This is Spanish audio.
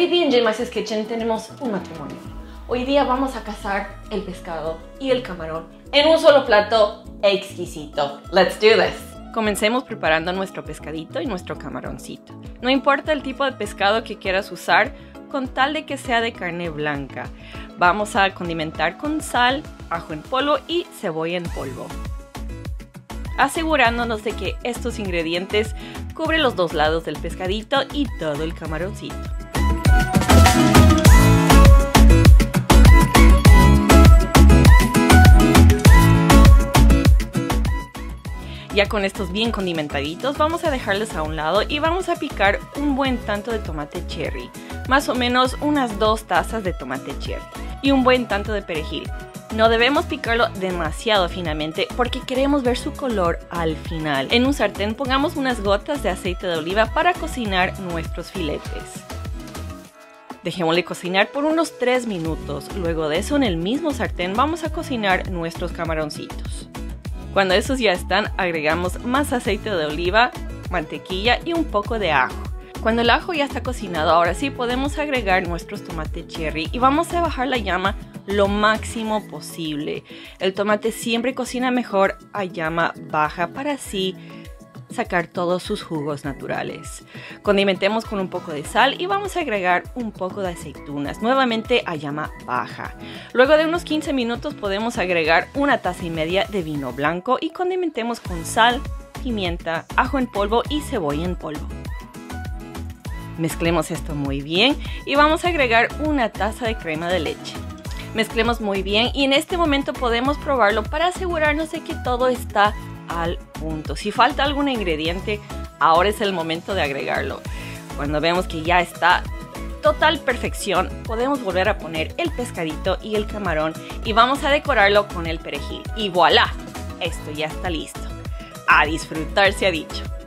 Baby en J Max's Kitchen tenemos un matrimonio. Hoy día vamos a cazar el pescado y el camarón en un solo plato exquisito. Let's do this. Comencemos preparando nuestro pescadito y nuestro camaroncito. No importa el tipo de pescado que quieras usar, con tal de que sea de carne blanca. Vamos a condimentar con sal, ajo en polvo y cebolla en polvo, asegurándonos de que estos ingredientes cubren los dos lados del pescadito y todo el camaroncito. Ya con estos bien condimentaditos vamos a dejarlos a un lado y vamos a picar un buen tanto de tomate cherry, más o menos unas 2 tazas de tomate cherry y un buen tanto de perejil. No debemos picarlo demasiado finamente porque queremos ver su color al final. En un sartén pongamos unas gotas de aceite de oliva para cocinar nuestros filetes. Dejémosle cocinar por unos 3 minutos. Luego de eso, en el mismo sartén vamos a cocinar nuestros camaroncitos. Cuando esos ya están, agregamos más aceite de oliva, mantequilla y un poco de ajo. Cuando el ajo ya está cocinado, ahora sí podemos agregar nuestros tomates cherry y vamos a bajar la llama lo máximo posible. El tomate siempre cocina mejor a llama baja para así sacar todos sus jugos naturales. Condimentemos con un poco de sal y vamos a agregar un poco de aceitunas, nuevamente a llama baja. Luego de unos 15 minutos podemos agregar 1,5 tazas de vino blanco y condimentemos con sal, pimienta, ajo en polvo y cebolla en polvo. Mezclemos esto muy bien y vamos a agregar 1 taza de crema de leche. Mezclemos muy bien y en este momento podemos probarlo para asegurarnos de que todo está al punto. Si falta algún ingrediente, ahora es el momento de agregarlo. Cuando vemos que ya está total perfección, podemos volver a poner el pescadito y el camarón y vamos a decorarlo con el perejil. Y voilà, esto ya está listo. A disfrutar se ha dicho.